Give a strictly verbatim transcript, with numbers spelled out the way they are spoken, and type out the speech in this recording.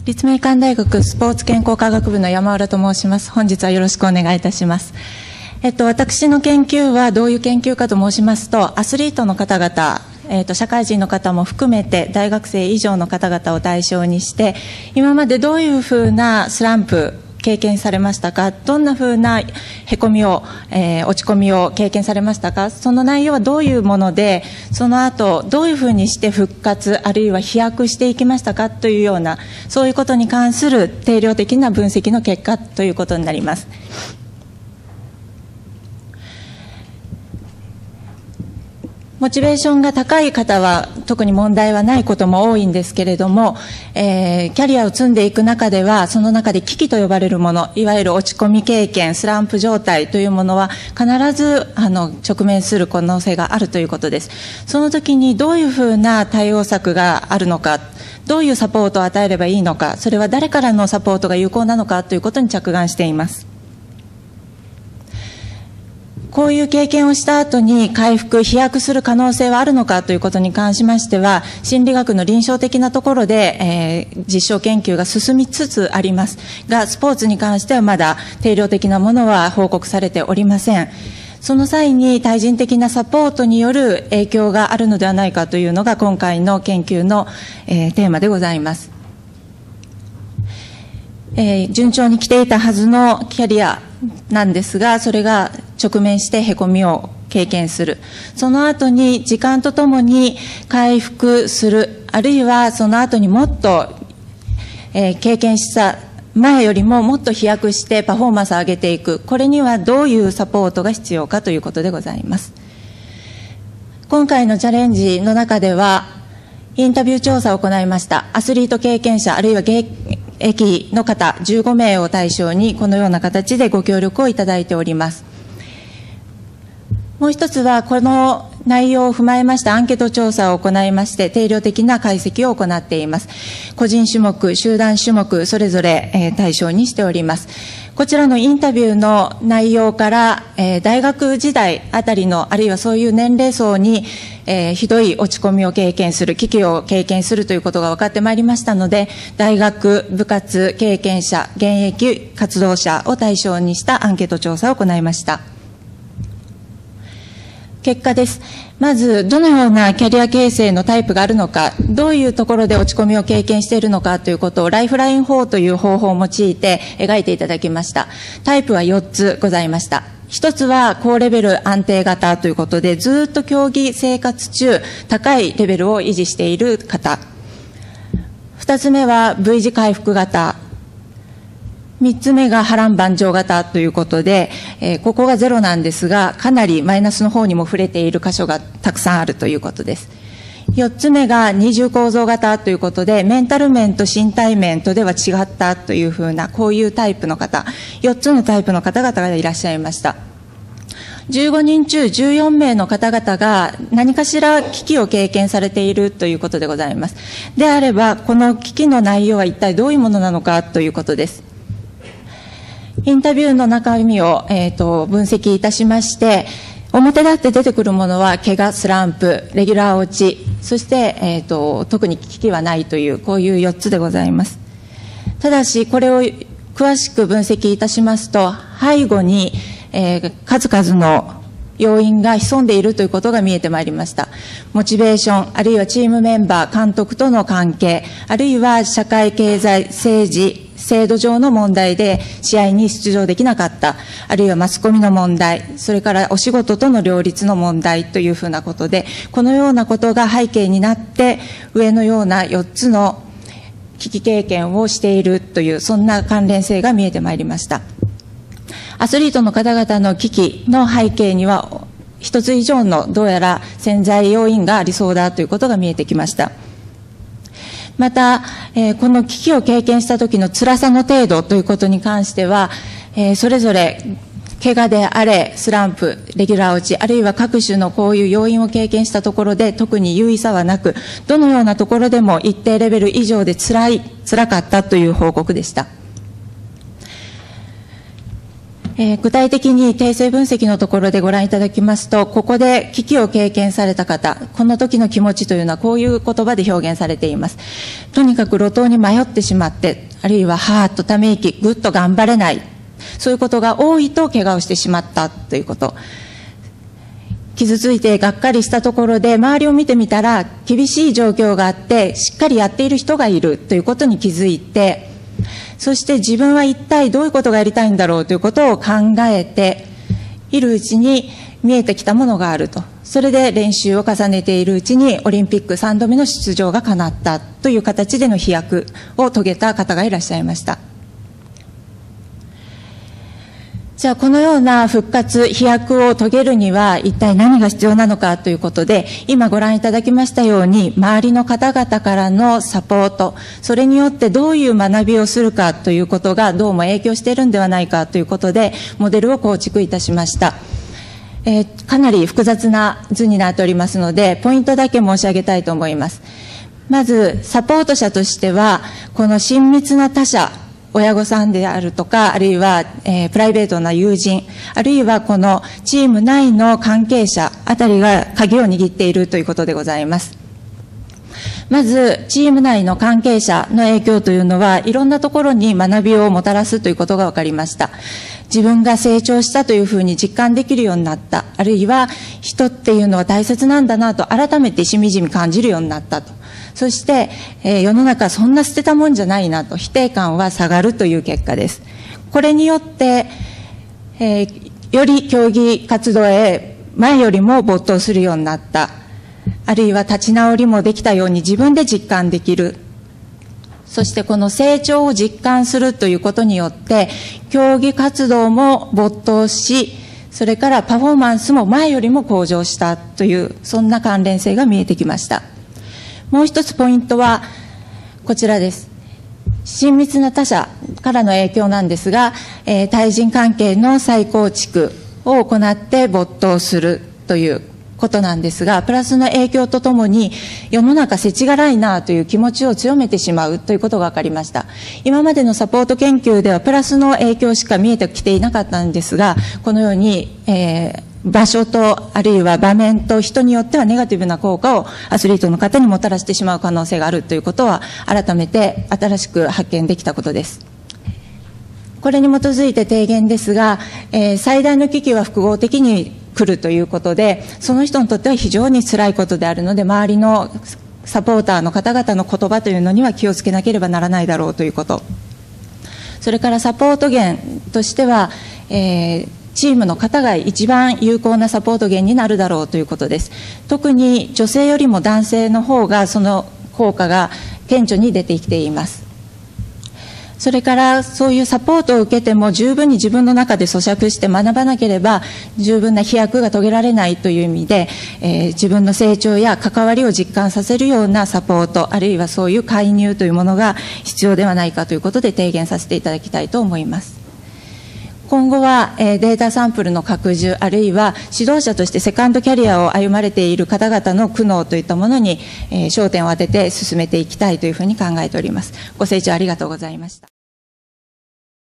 立命館大学スポーツ健康科学部の山浦と申します。本日はよろしくお願いいたします。えっと、私の研究はどういう研究かと申しますと、アスリートの方々、えっと、社会人の方も含めて大学生以上の方々を対象にして、今までどういうふうなスランプ経験されましたか、どんなふうなへこみを、えー、落ち込みを経験されましたか、その内容はどういうもので、その後どういうふうにして復活あるいは飛躍していきましたかというような、そういうことに関する定量的な分析の結果ということになります。モチベーションが高い方は特に問題はないことも多いんですけれども、えー、キャリアを積んでいく中では、その中で危機と呼ばれるもの、いわゆる落ち込み経験、スランプ状態というものは必ずあの直面する可能性があるということです。その時にどういうふうな対応策があるのか、どういうサポートを与えればいいのか、それは誰からのサポートが有効なのかということに着眼しています。こういう経験をした後に回復、飛躍する可能性はあるのかということに関しましては、心理学の臨床的なところで、えー、実証研究が進みつつありますが、スポーツに関してはまだ定量的なものは報告されておりません。その際に対人的なサポートによる影響があるのではないかというのが今回の研究の、えー、テーマでございます。えー、順調に来ていたはずのキャリアなんですが、それが直面してへこみを経験する。その後に時間とともに回復する。あるいはその後にもっと、えー、経験した前よりももっと飛躍してパフォーマンスを上げていく。これにはどういうサポートが必要かということでございます。今回のチャレンジの中では、インタビュー調査を行いました。アスリート経験者、あるいは現役の方じゅうごめいを対象にこのような形でご協力をいただいております。もう一つはこの内容を踏まえましたアンケート調査を行いまして定量的な解析を行っています。個人種目、集団種目それぞれ対象にしております。こちらのインタビューの内容から、えー、大学時代あたりのあるいはそういう年齢層に、えー、ひどい落ち込みを経験する、危機を経験するということが分かってまいりましたので、大学、部活経験者、現役活動者を対象にしたアンケート調査を行いました。結果です。まず、どのようなキャリア形成のタイプがあるのか、どういうところで落ち込みを経験しているのかということを、ライフライン法という方法を用いて描いていただきました。タイプはよっつございました。一つは高レベル安定型ということで、ずっと競技生活中、高いレベルを維持している方。二つ目は V 字回復型。三つ目が波乱万丈型ということで、えー、ここがゼロなんですが、かなりマイナスの方にも触れている箇所がたくさんあるということです。四つ目が二重構造型ということで、メンタル面と身体面とでは違ったというふうな、こういうタイプの方、四つのタイプの方々がいらっしゃいました。じゅうごにん中じゅうよんめいの方々が何かしら危機を経験されているということでございます。であれば、この危機の内容は一体どういうものなのかということです。インタビューの中身を、えーと、分析いたしまして、表立って出てくるものは、怪我、スランプ、レギュラー落ち、そして、えーと、特に危機はないという、こういうよっつでございます。ただし、これを詳しく分析いたしますと、背後に、えー、数々の要因が潜んでいるということが見えてまいりました。モチベーション、あるいはチームメンバー、監督との関係、あるいは社会経済、政治、制度上の問題で試合に出場できなかった、あるいはマスコミの問題、それからお仕事との両立の問題というふうなことで、このようなことが背景になって、上のようなよっつの危機経験をしているという、そんな関連性が見えてまいりました。アスリートの方々の危機の背景には、一つ以上のどうやら潜在要因がありそうだということが見えてきました。また、えー、この危機を経験した時の辛さの程度ということに関しては、えー、それぞれ怪我であれ、スランプ、レギュラー落ち、あるいは各種のこういう要因を経験したところで特に有意差はなく、どのようなところでも一定レベル以上で辛い、辛かったという報告でした。 えー具体的に定性分析のところでご覧いただきますと、ここで危機を経験された方、この時の気持ちというのはこういう言葉で表現されています。とにかく路頭に迷ってしまって、あるいははーっとため息、ぐっと頑張れない、そういうことが多いと怪我をしてしまったということ。傷ついてがっかりしたところで周りを見てみたら厳しい状況があってしっかりやっている人がいるということに気づいて、そして自分は一体どういうことがやりたいんだろうということを考えているうちに見えてきたものがあると。それで練習を重ねているうちにオリンピックさんどめの出場が叶ったという形での飛躍を遂げた方がいらっしゃいました。じゃあこのような復活、飛躍を遂げるには一体何が必要なのかということで、今ご覧いただきましたように周りの方々からのサポート、それによってどういう学びをするかということがどうも影響しているんではないかということでモデルを構築いたしました。えー、かなり複雑な図になっておりますのでポイントだけ申し上げたいと思います。まずサポート者としてはこの親密な他者、親御さんであるとか、あるいは、えー、プライベートな友人、あるいはこのチーム内の関係者あたりが鍵を握っているということでございます。まず、チーム内の関係者の影響というのは、いろんなところに学びをもたらすということが分かりました。自分が成長したというふうに実感できるようになった。あるいは、人っていうのは大切なんだなと改めてしみじみ感じるようになったと。そして、えー、世の中そんな捨てたもんじゃないなと否定感は下がるという結果です。これによって、えー、より競技活動へ前よりも没頭するようになった。あるいは立ち直りもできたように自分で実感できる。そしてこの成長を実感するということによって競技活動も没頭し、それからパフォーマンスも前よりも向上したというそんな関連性が見えてきました。もう一つポイントはこちらです。親密な他者からの影響なんですが、えー、対人関係の再構築を行って没頭するということなんですが、プラスの影響とともに世の中世知辛いなという気持ちを強めてしまうということが分かりました。今までのサポート研究ではプラスの影響しか見えてきていなかったんですが、このように、えー場所とあるいは場面と人によってはネガティブな効果をアスリートの方にもたらしてしまう可能性があるということは改めて新しく発見できたことです。これに基づいて提言ですが、えー、最大の危機は複合的に来るということで、その人にとっては非常に辛いことであるので、周りのサポーターの方々の言葉というのには気をつけなければならないだろうということ。それからサポート源としては、えーチームの方が一番有効なサポート源になるだろうということです。特に女性よりも男性の方がその効果が顕著に出てきています。それからそういうサポートを受けても十分に自分の中で咀嚼して学ばなければ十分な飛躍が遂げられないという意味で、えー、自分の成長や関わりを実感させるようなサポート、あるいはそういう介入というものが必要ではないかということで提言させていただきたいと思います。今後はデータサンプルの拡充、あるいは指導者としてセカンドキャリアを歩まれている方々の苦悩といったものに焦点を当てて進めていきたいというふうに考えております。ご清聴ありがとうございました。